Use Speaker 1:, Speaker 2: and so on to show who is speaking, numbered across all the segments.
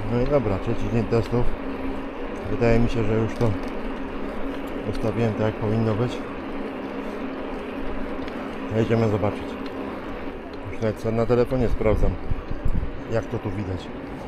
Speaker 1: No i dobra, trzeci dzień testów. Wydaje mi się, że już to ustawiłem tak jak powinno być. Jedziemy zobaczyć. Już nawet na telefonie sprawdzam, jak to tu widać.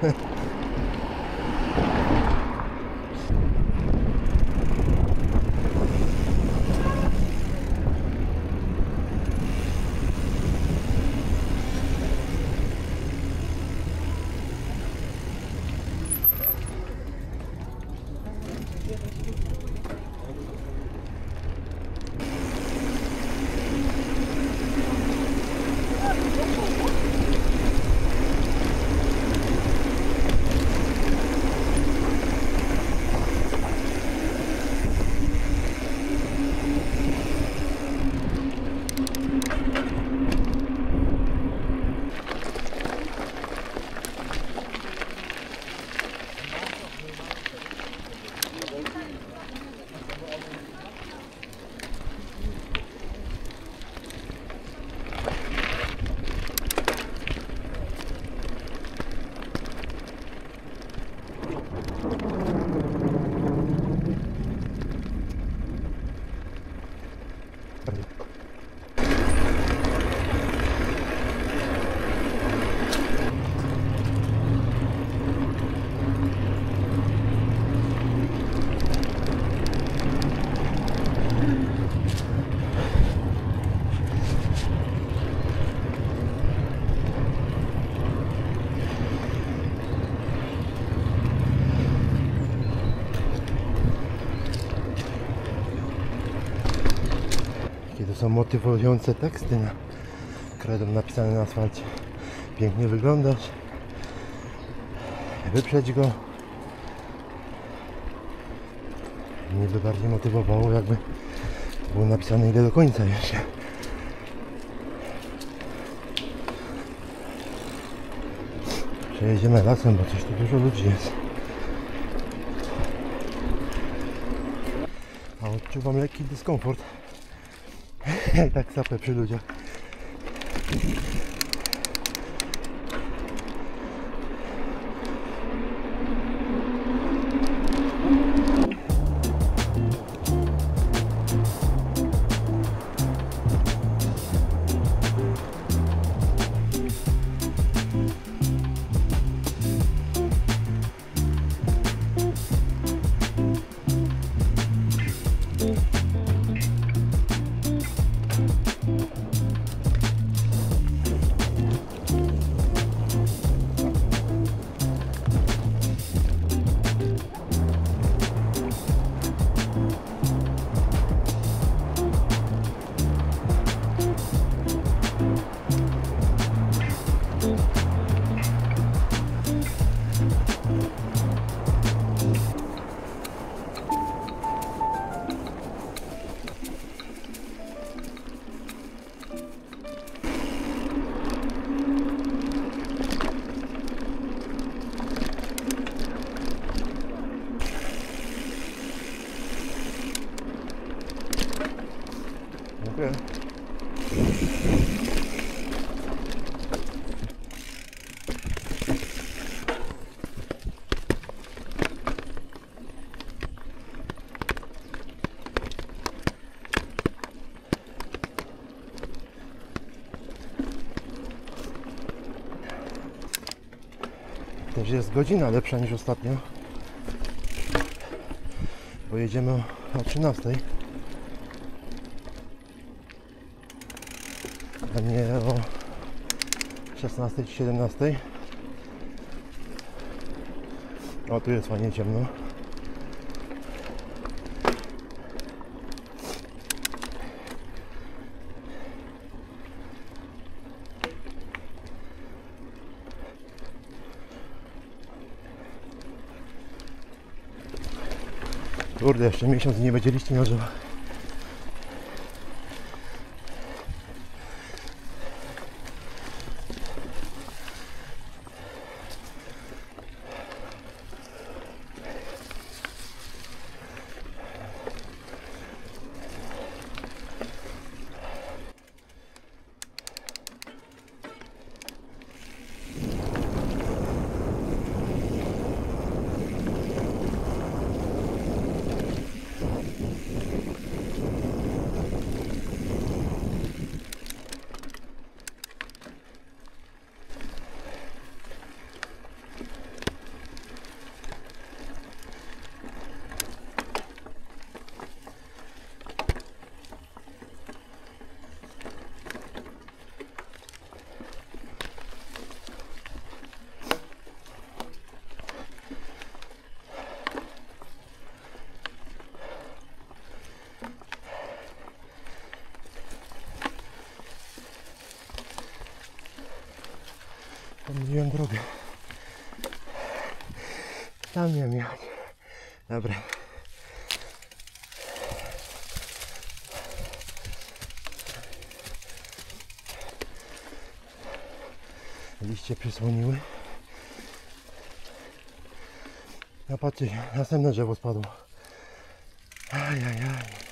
Speaker 1: To są motywujące teksty kredą napisane na asfalcie. Pięknie wyglądasz. Wyprzedź go. Mnie by bardziej motywowało, jakby było napisane ile do końca jeszcze. Przejedziemy lasem, bo coś tu dużo ludzi jest. A odczuwam lekki dyskomfort. Jak tak sapę przy ludziach. Dziękuję. Też jest godzina lepsza niż ostatnio. Pojedziemy o 13, a nie o 16 czy 17. O, tu jest fajnie ciemno. Kurde, jeszcze miesiąc nie będzie liści na drzewach. drogę. Tam miałem jechać. Dobra. Liście przysłoniły. No patrzcie, następne drzewo spadło. Ajajaj.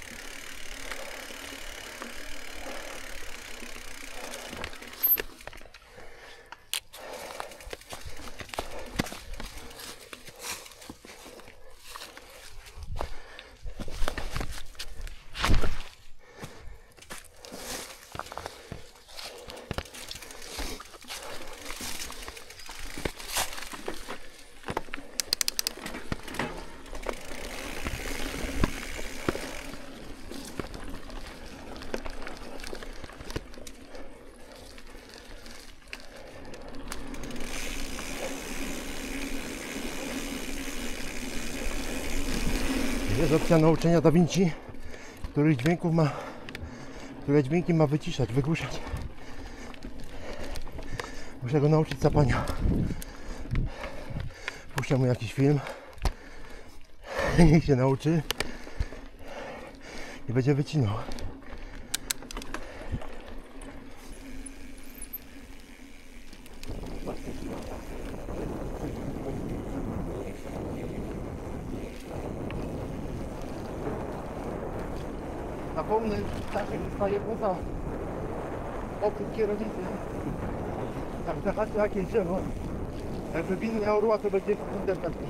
Speaker 1: Jest opcja nauczenia Da Vinci, które dźwięki ma wyciszać, wygłuszać. Muszę go nauczyć sapania. Puszczę mu jakiś film. Niech się nauczy i będzie wycinał. Na pełny stasiek zostaje poza oprócz kierownicy. Tak zahaczy jakieś drzewo. Jakby bin miał orła, to będzie interpretacja.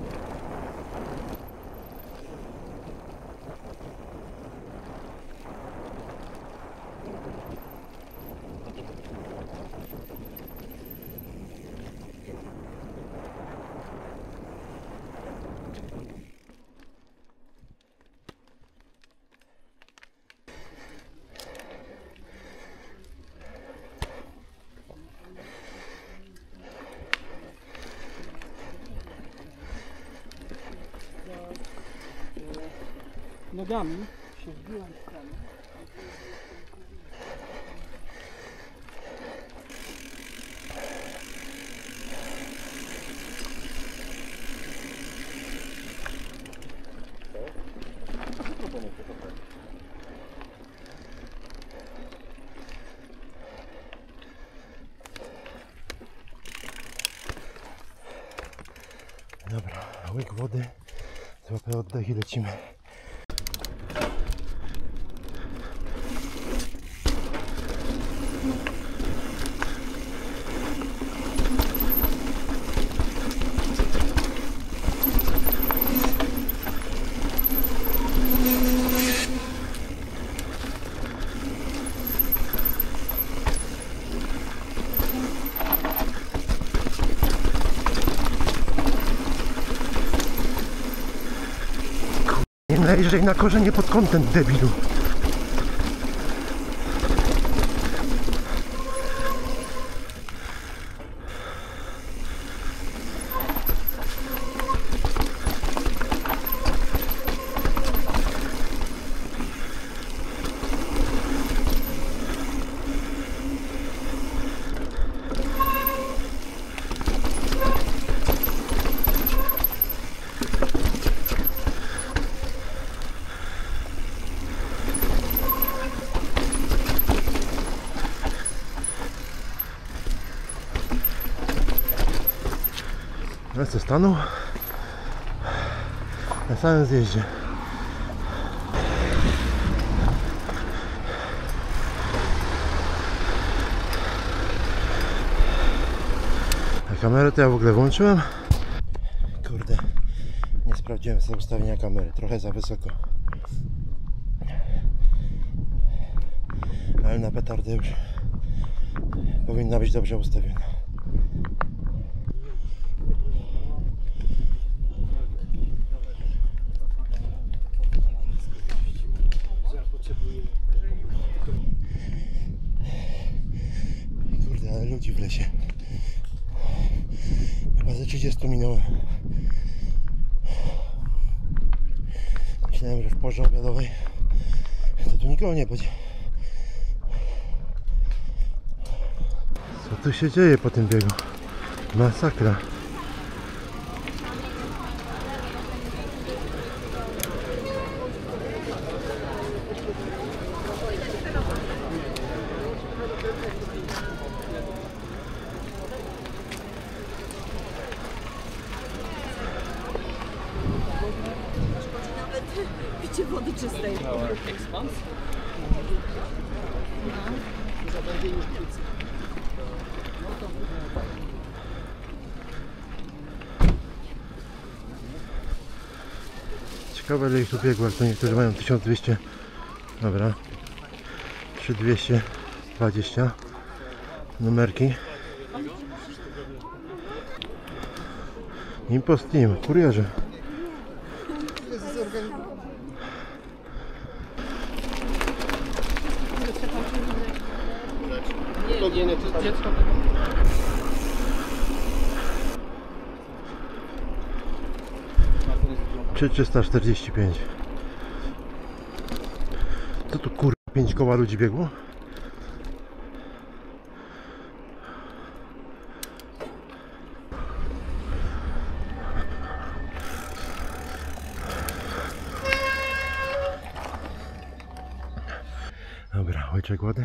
Speaker 2: Nogami się wbiłem w ścianę.
Speaker 1: Dobra, łyk wody, złapę oddech i lecimy. Nie najżej na korzenie pod kątem, debilu. Lecę stanął na samym zjeździe. A kamerę to ja w ogóle włączyłem? Kurde, nie sprawdziłem sobie ustawienia kamery, trochę za wysoko. Ale na petardę już powinna być dobrze ustawiona. Kurde, ale ludzi w lesie. Chyba ze 30 minąłem. Myślałem, że w porze obiadowej to tu nikogo nie będzie. Co tu się dzieje po tym biegu? Masakra.
Speaker 3: Nawet picie wody czystej.
Speaker 1: Ciekawe, ile ich tu biegło, jak to niektórzy mają 1200. Dobra. 3220 numerki. Impost Team, kurierzy.
Speaker 2: Nie, to dziecko tego.
Speaker 1: Czy 345. Co tu kurwa 5 koła ludzi biegło? Dobra, łyczek wody.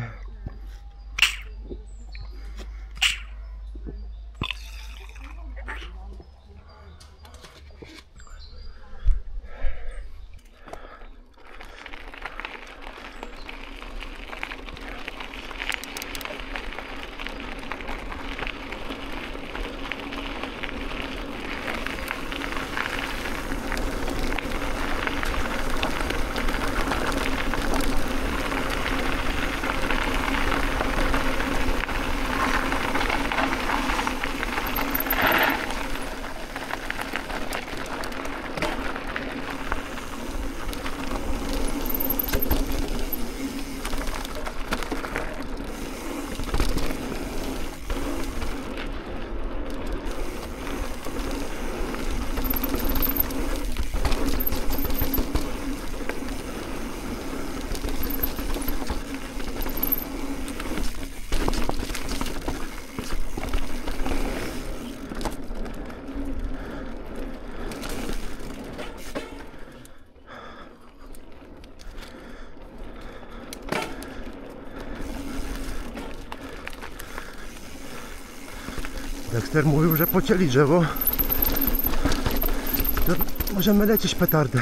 Speaker 1: Dexter mówił, że pocięli drzewo. To możemy lecieć petardę.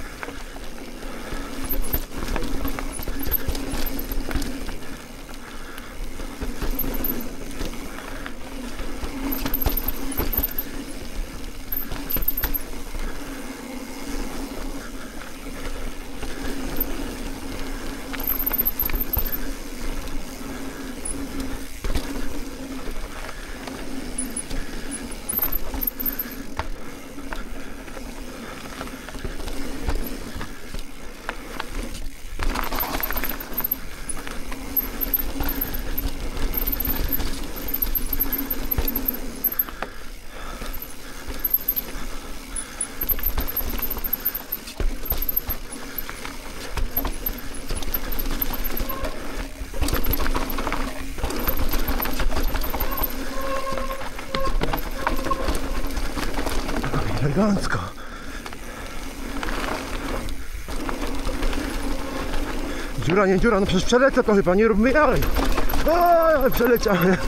Speaker 1: Elegancko. Dziura, nie dziura, no przecież przelecę to chyba, nie róbmy dalej. O, przeleciałem.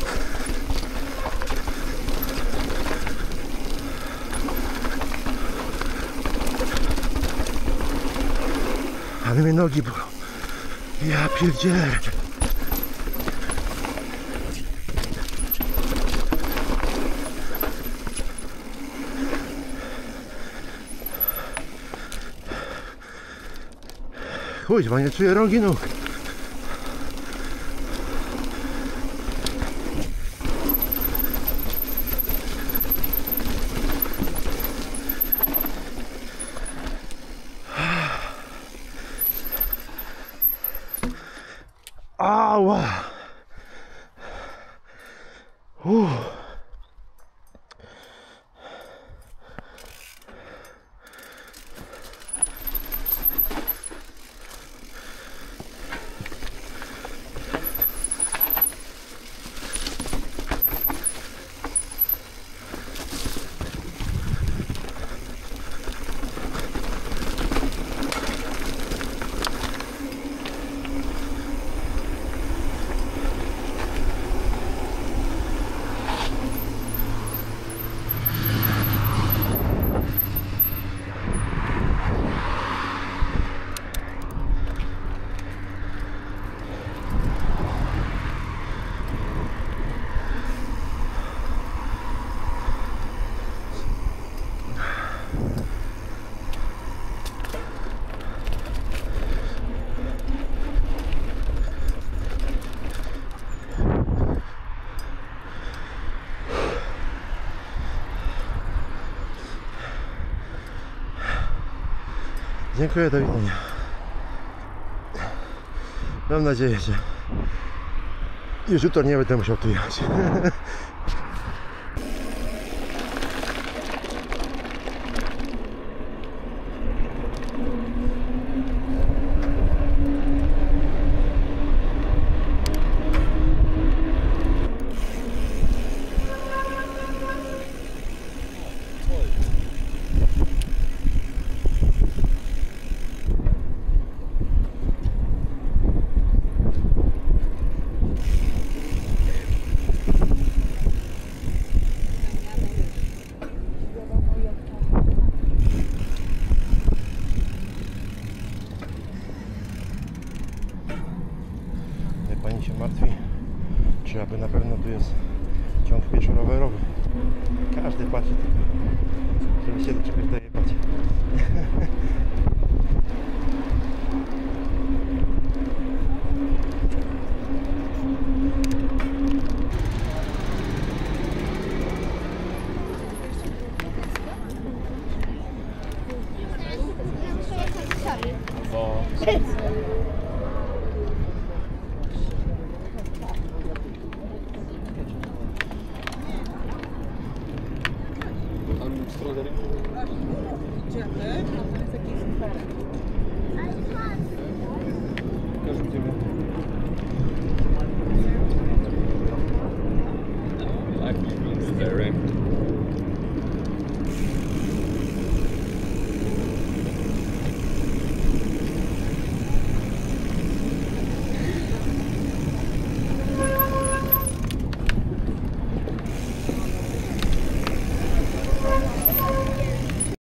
Speaker 1: Ale mnie nogi bolą. Ja pierdzielę. Kuźwa, nie czuję rąk i nóg. Ała!
Speaker 4: Dziękuję, do widzenia. Mam nadzieję, że już jutro nie będę musiał tu jechać. Pani się martwi, czy aby na pewno tu jest ciąg pieszo-rowerowy. Każdy patrzy tylko, żeby się do czegoś dojebać.
Speaker 3: Idziemy.
Speaker 4: Też będziemy